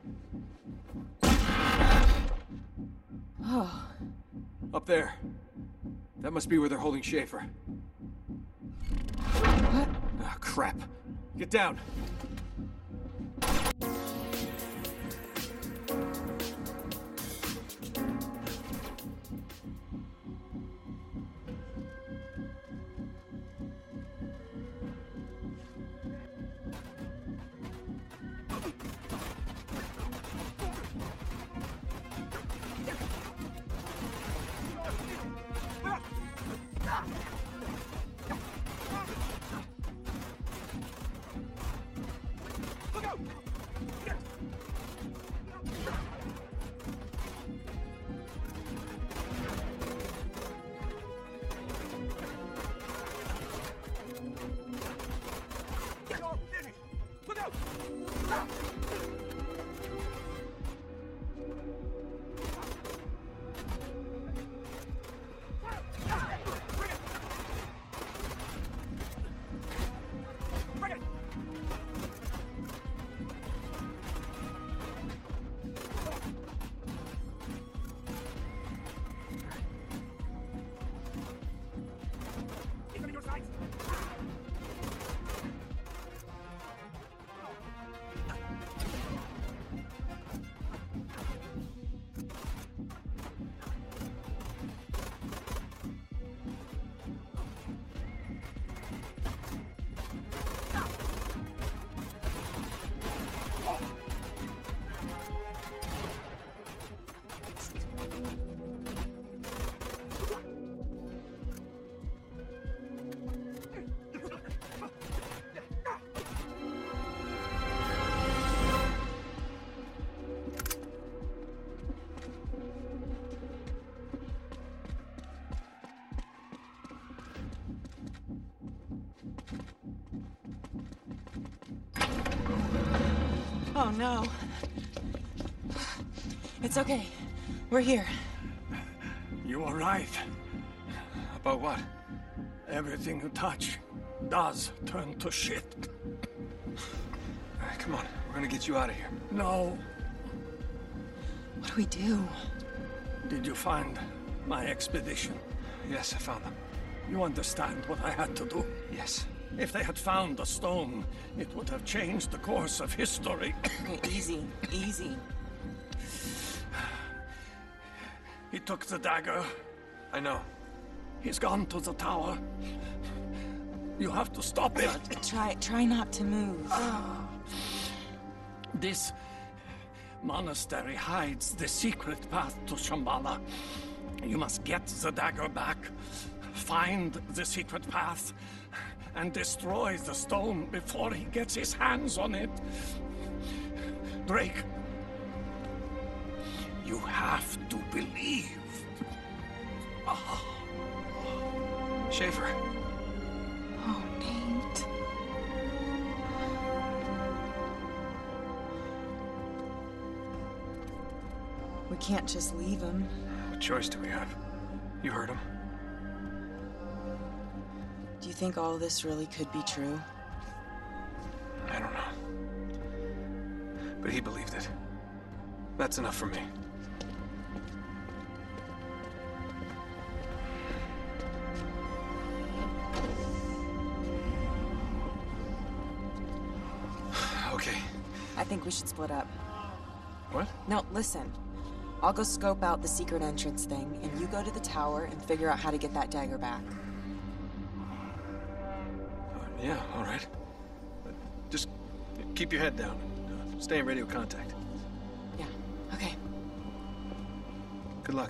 Oh. Up there. That must be where they're holding Schaefer. What? Ah, crap. Get down. Oh no. It's okay. We're here. You were right. About what? Everything you touch does turn to shit. All right, come on. We're gonna get you out of here. No. What do we do? Did you find my expedition? Yes, I found them. You understand what I had to do? Yes. If they had found the stone, it would have changed the course of history. Okay, easy, easy. He took the dagger. I know. He's gone to the tower. You have to stop it. Try not to move. This monastery hides the secret path to Shambhala. You must get the dagger back, find the secret path, and destroy the stone before he gets his hands on it. Drake, you have to believe. Schaefer. Oh, Nate. We can't just leave him. What choice do we have? You heard him. Do you think all this really could be true? I don't know. But he believed it. That's enough for me. Okay. I think we should split up. What? No, listen. I'll go scope out the secret entrance thing, and you go to the tower and figure out how to get that dagger back. Yeah, all right. Just keep your head down. Stay in radio contact. Yeah, okay. Good luck.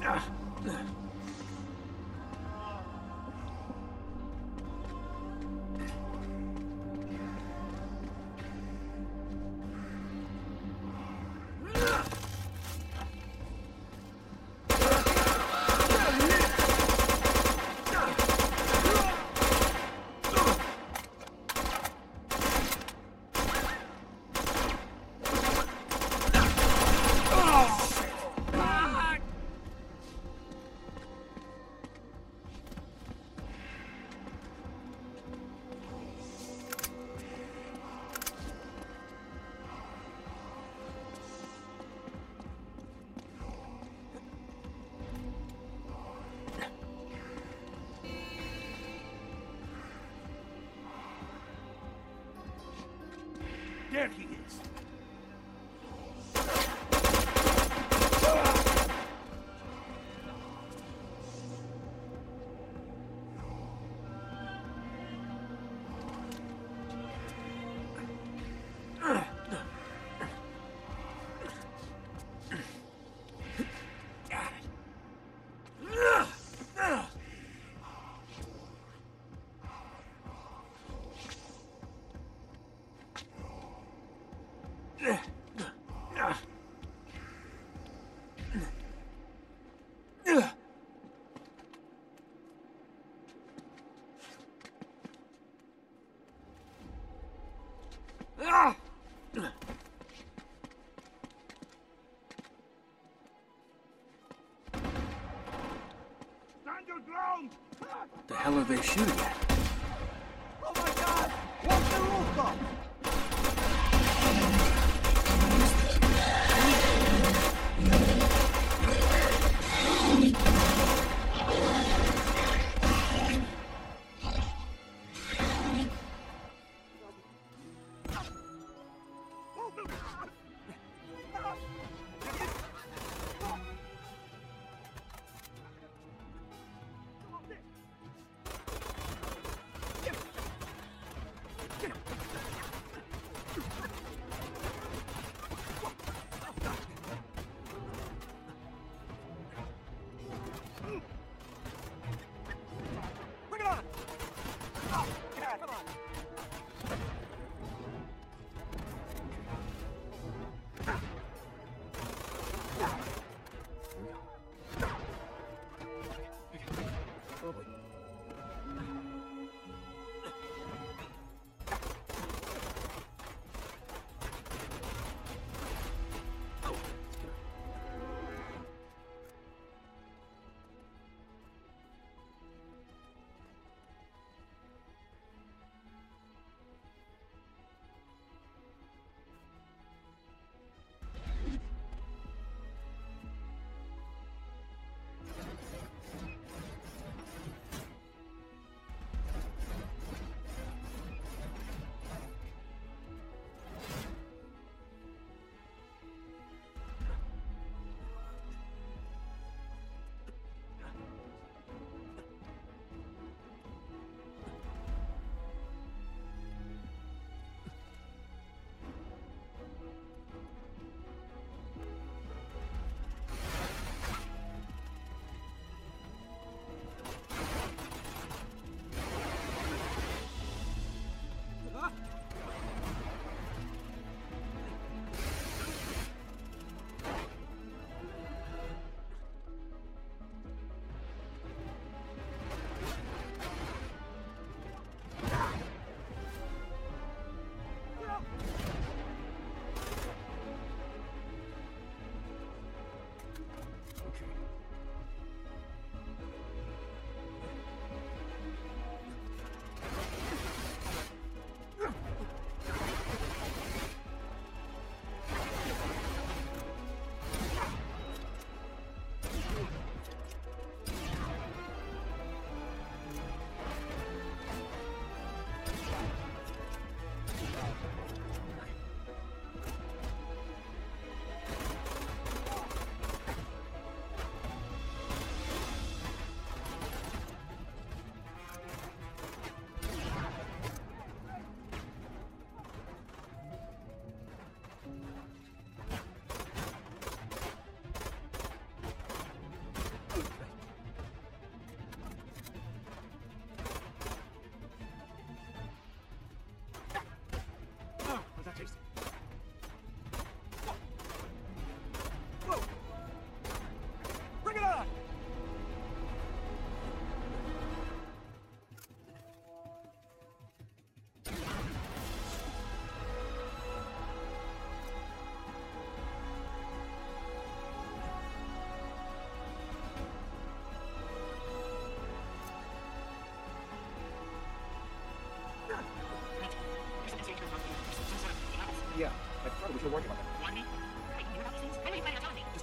There he is. Stand your ground! The hell are they shooting at? Oh my god! What's the rooftop? Bring it on! Oh, God, come on!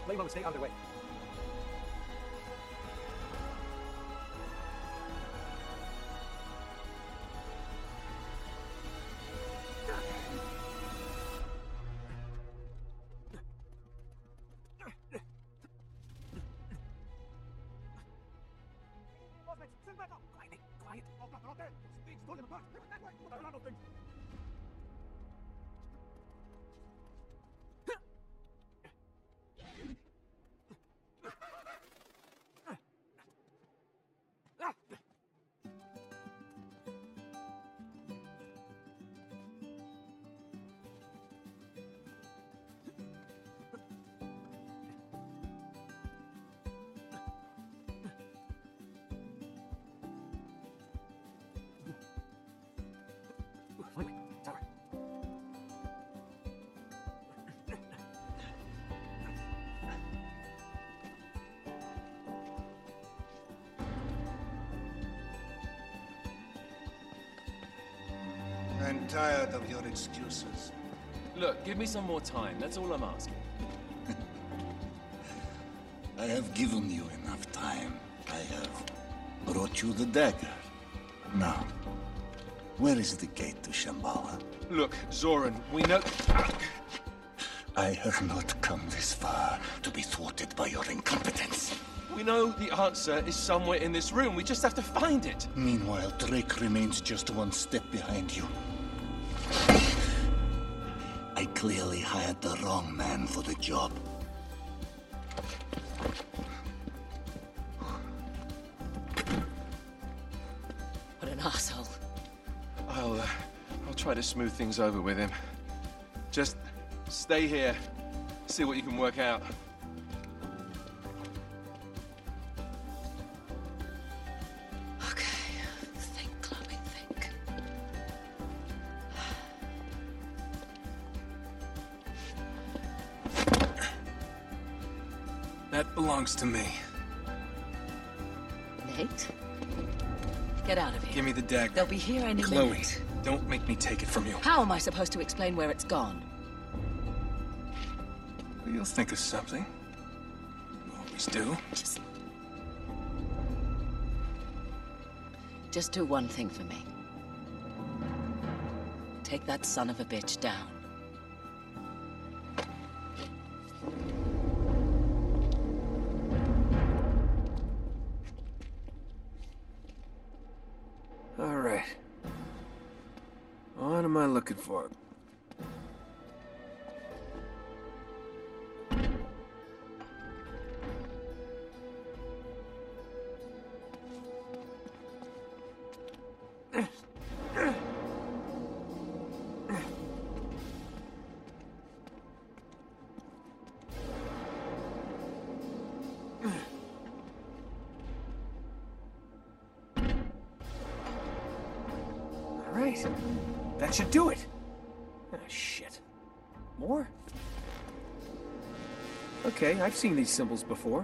Play low and stay out of their way. Quiet. Those things tore them apart. They were that way. There are no things. Wait, tower. I'm tired of your excuses. Look, give me some more time. That's all I'm asking. I have given you enough time. I have brought you the dagger. Now, where is the gate to Shambhala? Look, Zoran, we know... I have not come this far to be thwarted by your incompetence. We know the answer is somewhere in this room. We just have to find it. Meanwhile, Drake remains just one step behind you. I clearly hired the wrong man for the job. What an asshole. I'll try to smooth things over with him. Just stay here. See what you can work out. Okay. Think, Chloe, think. That belongs to me. Nate? Get out of here. Give me the dagger. They'll be here any Chloe, minute. don't make me take it from you. How am I supposed to explain where it's gone? You'll think of something. You always do. Just do one thing for me. Take that son of a bitch down. All right. What am I looking for? All right. That should do it. Ah, shit. More? Okay, I've seen these symbols before.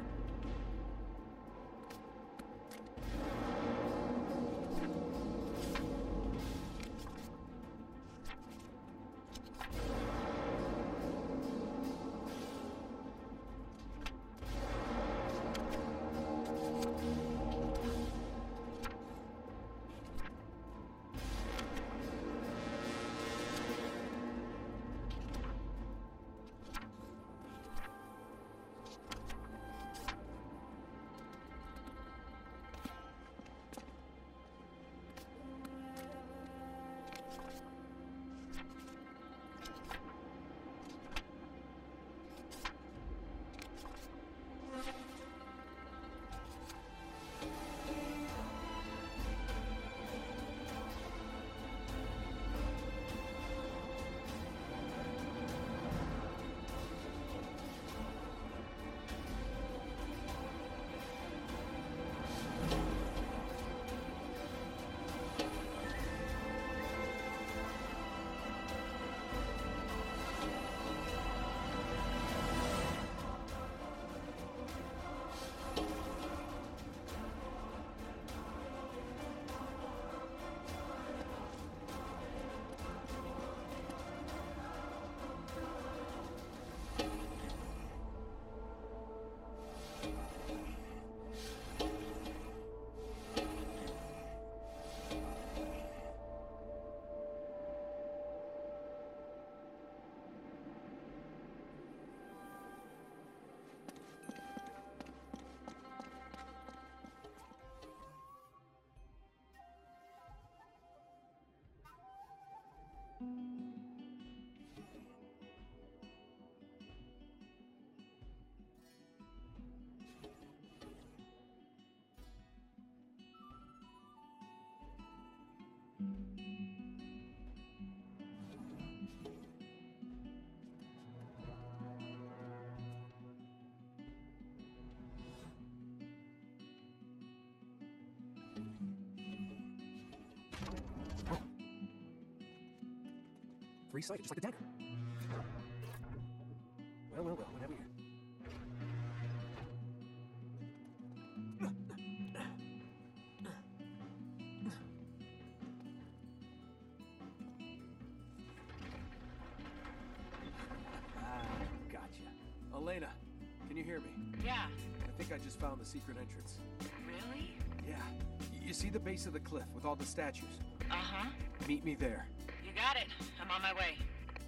free sight, just like the dagger. Well, whatever you... Gotcha. Elena, can you hear me? Yeah. I think I just found the secret entrance. Really? Yeah. You see the base of the cliff with all the statues? Uh-huh. Meet me there. You got it. I'm on my way.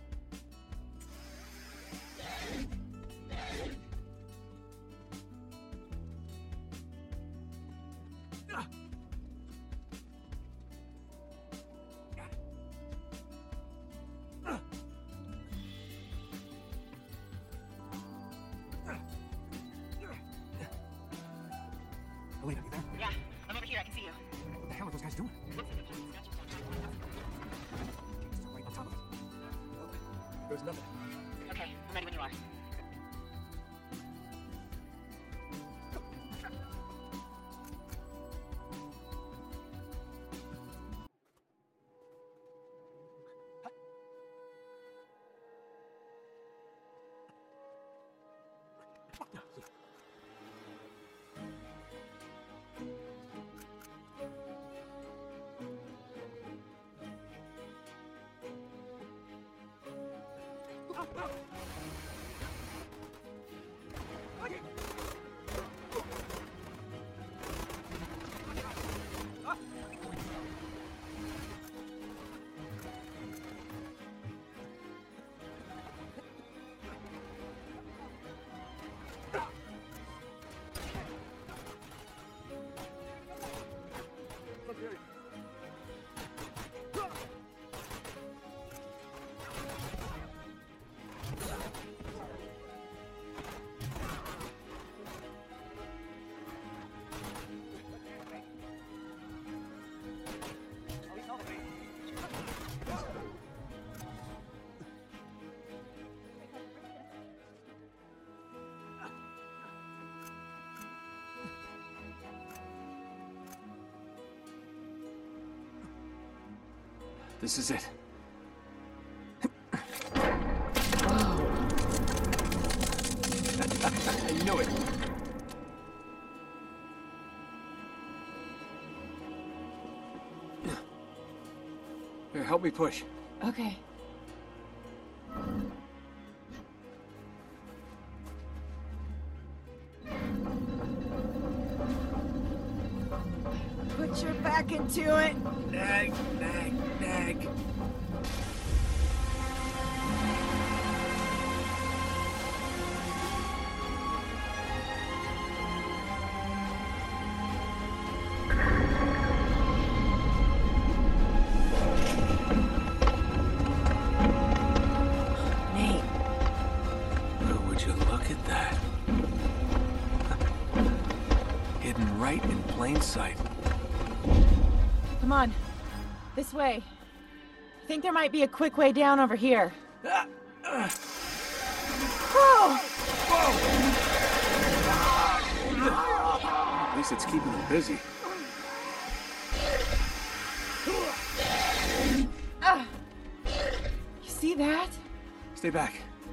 Elena, you there? Yeah, I'm over here. I can see you. What the hell are those guys doing? Right on top of it. Well, there's nothing. Okay, I'm ready when you are. This is it. I knew it. Here, help me push. Okay. Put your back into it. Nag, nag, nag. Nate. Oh, would you look at that? Hidden right in plain sight. Come on. This way. I think there might be a quick way down over here. Oh! At least it's keeping them busy. You see that? Stay back.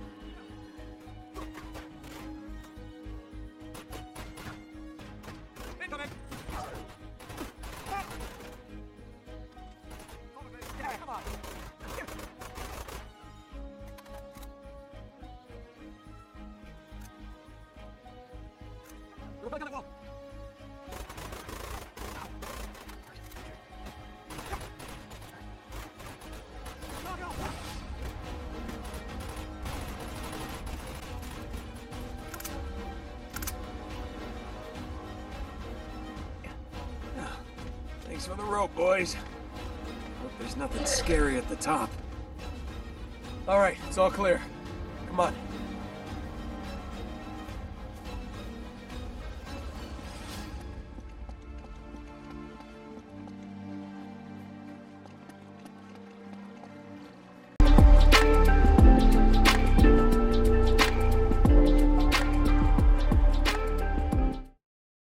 Incoming! Yeah, come on. We're back on the wall. Go, go. Thanks for the rope, boys. Hope there's nothing scary at the top. All right, it's all clear. Come on.